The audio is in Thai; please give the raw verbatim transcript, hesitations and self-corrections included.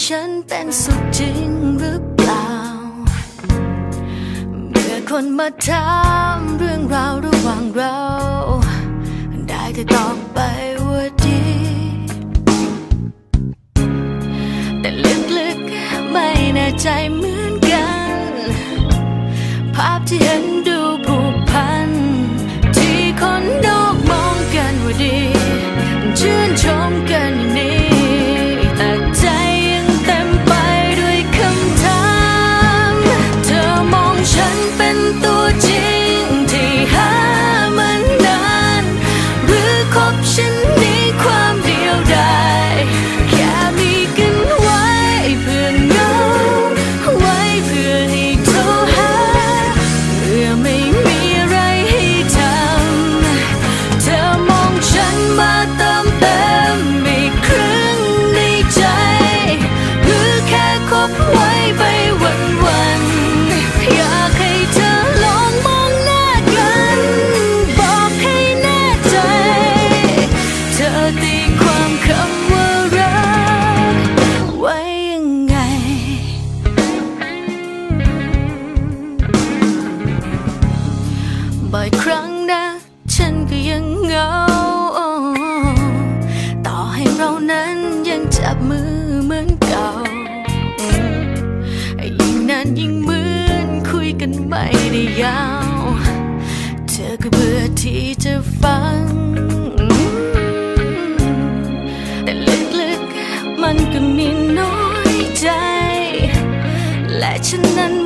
ฉันเป็นสุขจริงหรือเปล่าเมื่อคนมาถามเรื่องราวระหว่างเราได้แต่ตอบไปว่าดีแต่ลึกๆไม่แน่ใจเหมือนกันภาพที่เห็นดูผูกพันที่คนนอกมองกันว่าดีชื่นชมกันอย่างนี้แต่ใจยังเต็มไปด้วยคำถามเธอมองฉันเป็นตัวจริงที่หามันนานหรือคบฉันในความเดียวดายแค่มีกันไว้เพื่อเงาไว้เพื่อให้โทรหาเมื่อไม่มีอะไรให้ทำเธอมองฉันมาเติมเต็มอีกครึ่งในใจหรือแค่คบไว้ไปวันๆอยากให้เธอลองมองหน้ากันบอกให้แน่ใจเธอตีความคำว่ารักไว้ยังไงบ่อยครั้งนะฉันก็ยังเหงาต่อให้เรานั้นยังจับมือเหมือนเก่ายิ่งนานยิ่งเหมือนคุยกันไม่ได้ยาวเธอก็เบื่อที่จะฟังแต่ลึกๆมันก็มีน้อยใจและฉันนั้น